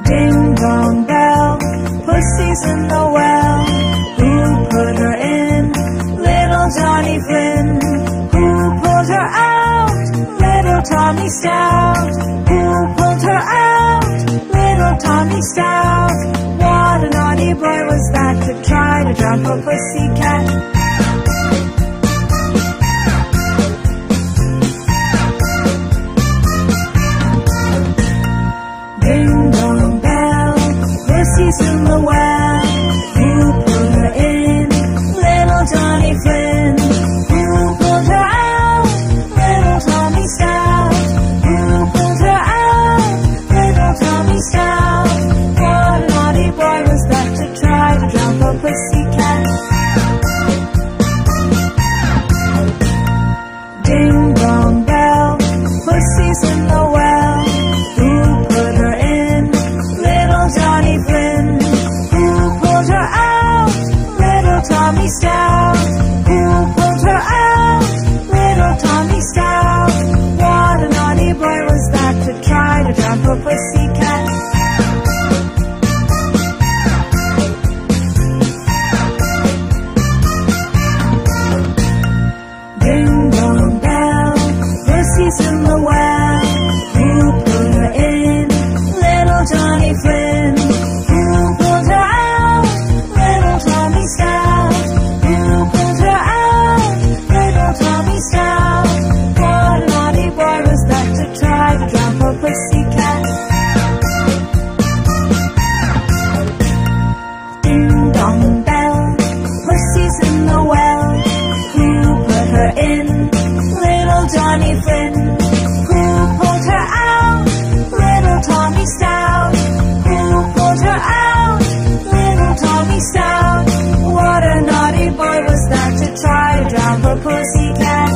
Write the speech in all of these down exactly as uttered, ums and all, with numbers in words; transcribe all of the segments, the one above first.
Ding dong bell, Pussy's in the well. Who put her in? Little Johnny Flynn. Who pulled her out? Little Tommy Stout. Who pulled her out? Little Tommy Stout. What a naughty boy was that to try to jump a pussycat. Ding dong bell, Pussy's in the well. Who put her in? Little Johnny Flynn. Who pulled her out? Little Tommy Stout. Who pulled her out? Little Tommy Stout. What a naughty boy was that to try to jump a pussycat. Ding dong bell, Pussy's in the well. Who put her in? Little Johnny Flynn. Who pulled her out? Little Tommy Stout. Who pulled her out? Little Tommy Stout. What a naughty boy was that to try to jump a pussycat. Ding dong bell, Pussy's in the well. Who put her in? Little Johnny Flynn. Who pulled her out? Little Tommy Stout. Who pulled her out? Little Tommy Stout. What a naughty boy was that to try to jump a pussycat. Ding dong bell, Pussy's in the well. Who put her in? Little Johnny Flynn. Who pulled her out? Little Tommy Stout. Who pulled her out? Little Tommy Stout. What a naughty boy was that to try to jump a pussycat.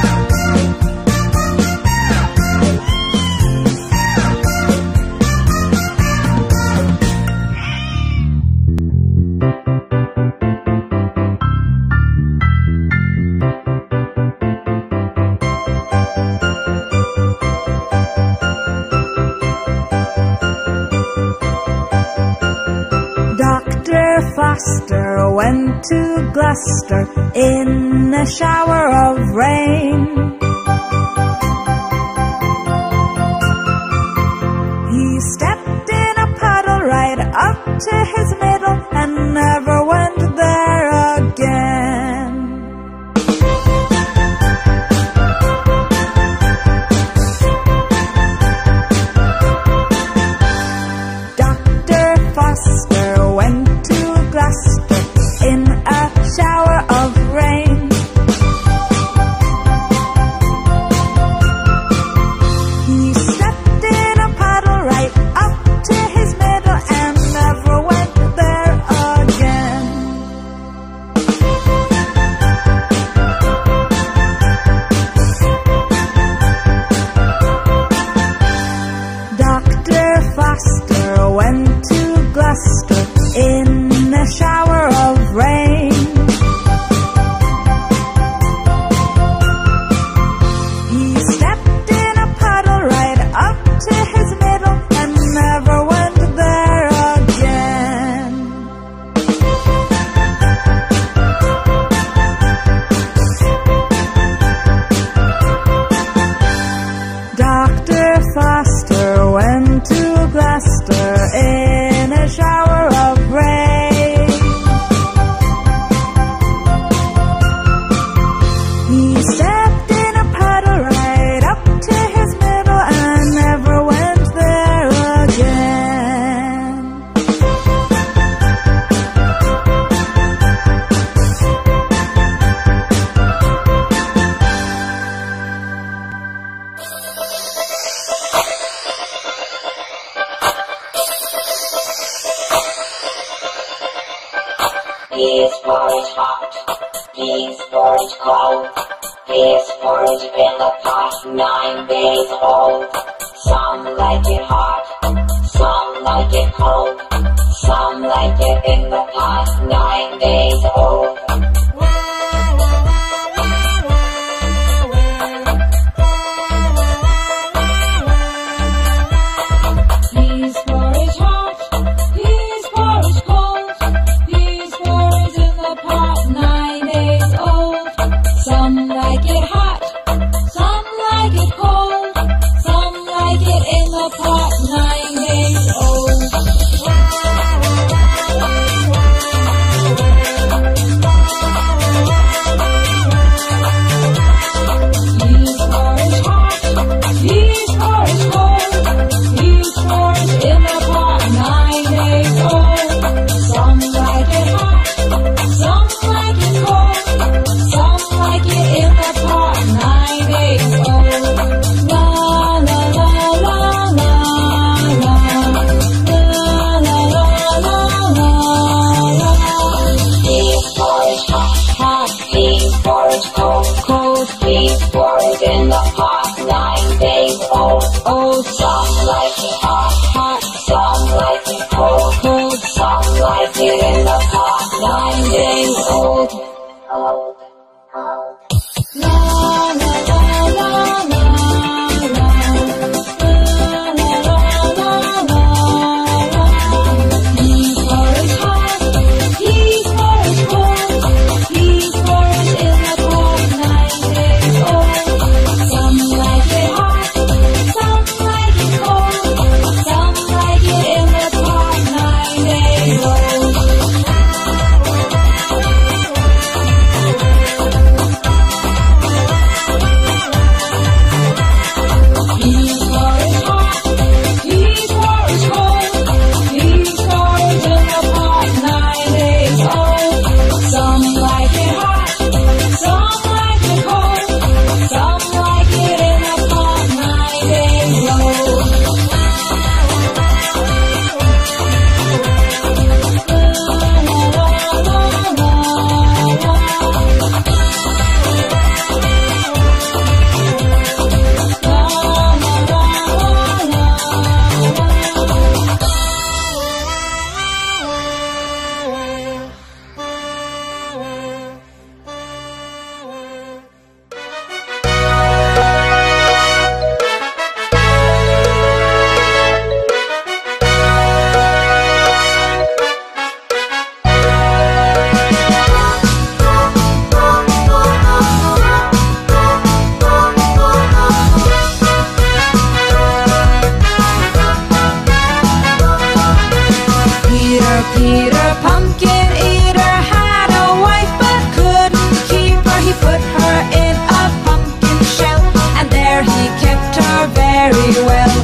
Doctor Foster went to Gloucester in a shower of rain. He stepped in a puddle right up to his middle and never went there again. Doctor Foster went to Gloucester in a shower of rain. He stepped in a puddle right up to his middle and never went there again. Doctor Foster went to Gloucester in a shower of rain. He stepped in a puddle right up to his middle and never went there again. Doctor Foster went to Gloucester in a shower of rain. He stepped in a puddle right up to his middle and never went there again. P is for it hot, P is for it cold, P is for it in the pot, nine days old. Some like it hot, some like it cold, some like it in the pot, nine days old. P is for it hot. old, old. La la la la la la. La la la la la la. He's for his heart, he's for his cold, he's for his in the cold, nine days old. Some like it hot, some like it cold, some like it in the cold, nine days old. He's for his hot, he's for his cold, he's for his in the pot, nine days old. Some like it hot, some like it cold, some like it in the pot, nine days old. Peter, Peter, pumpkin eater, had a wife but couldn't keep her. He put her in a pumpkin shell, and there he kept her very well.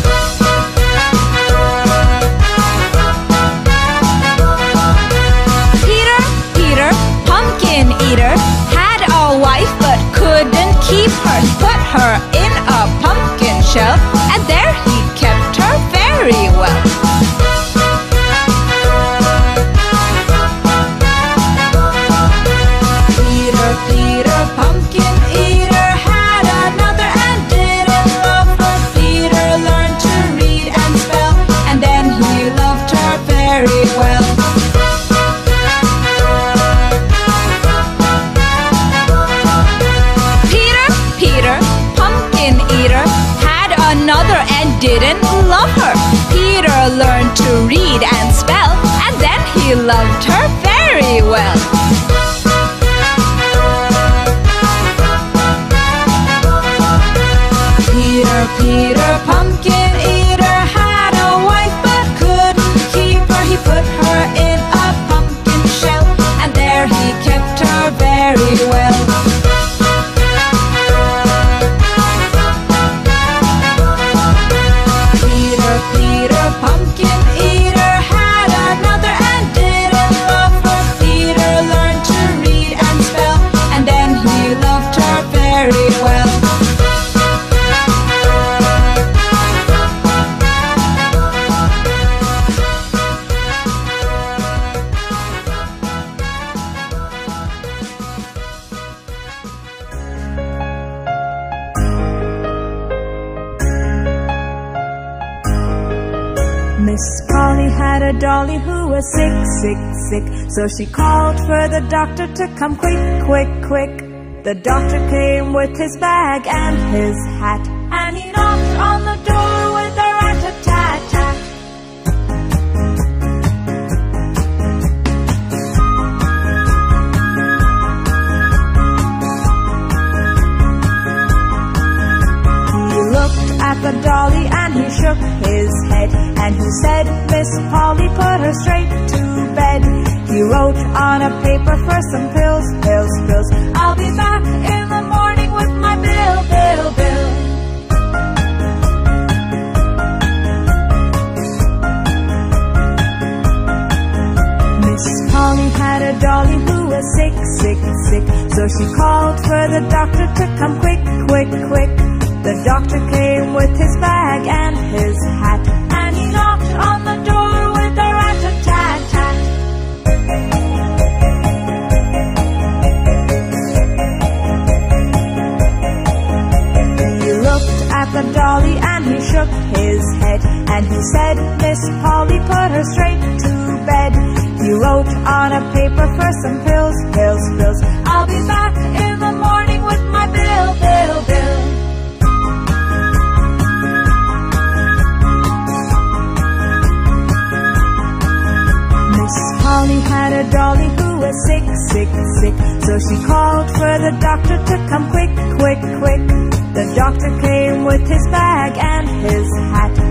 Peter, Peter, pumpkin eater, had a wife but couldn't keep her. He put her in a pumpkin shell, and there he kept her very well. Peter, Peter, pumpkin eater, had another and didn't love her. Peter learned to read and spell, and then he loved her very well. Peter, Peter, pumpkin eater, had another and didn't love her. Peter learned to read and spell, and then he loved her very well. Peter, Peter, pumpkin eater, had a wife but couldn't keep her. He put her in a pumpkin shell, and there he kept her very well. Peter, Peter, pumpkin eater, had another and didn't love her. Peter learned to read and spell, and then he loved her very well. Miss Polly had a dolly who was sick, sick, sick. So she called for the doctor to come quick, quick, quick. The doctor came with his bag and his hat, and he knocked on the door with a rat-a-tat-tat. He looked at the dolly and he shook his head, and he said, Miss Polly, put her straight to bed. He wrote on a paper for some pills, pills, pills. I'll be back in the morning with my bill, bill, bill. Miss Polly had a dolly who was sick, sick, sick. So she called for the doctor to come quick, quick, quick. The doctor came with his bag and his hat, and he knocked on the door with a rat-a-tat-tat. He looked at the dolly and he shook his head, and he said, Miss Polly, put her straight to bed. He wrote on a paper for some pills, pills, pills. I'll be back in the morning with my bill, bill, bill. Miss Polly had a dolly who was sick, sick, sick. So she called for the doctor to come quick, quick, quick. The doctor came with his bag and his hat.